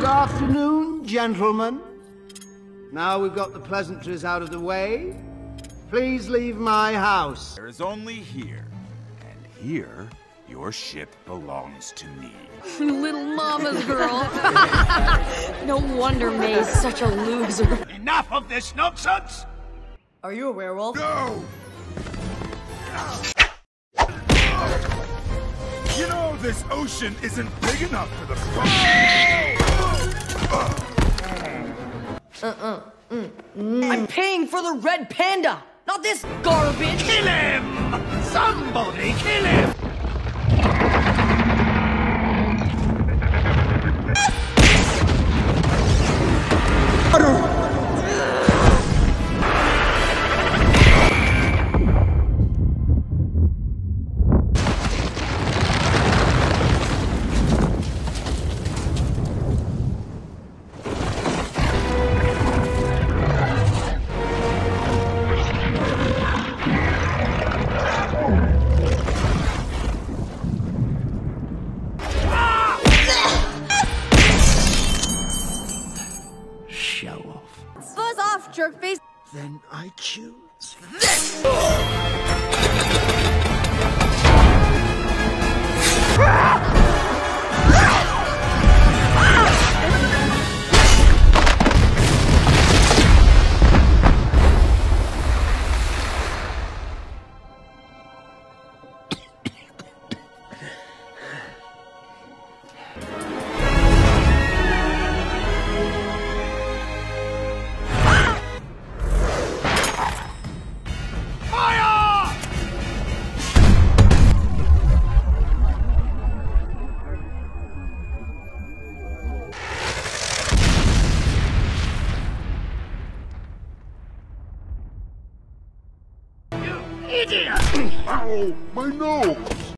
Good afternoon, gentlemen. Now we've got the pleasantries out of the way, please leave my house. There is only here, and here, your ship belongs to me. Little mama's girl. No wonder May's such a loser. Enough of this nonsense! Are you a werewolf? No! You know, this ocean isn't big enough for the I'm paying for the red panda, not this garbage. Kill him! Somebody kill him! Show off. Fuzz off, jerkface. Then I choose this! Idiot! Ow, my nose!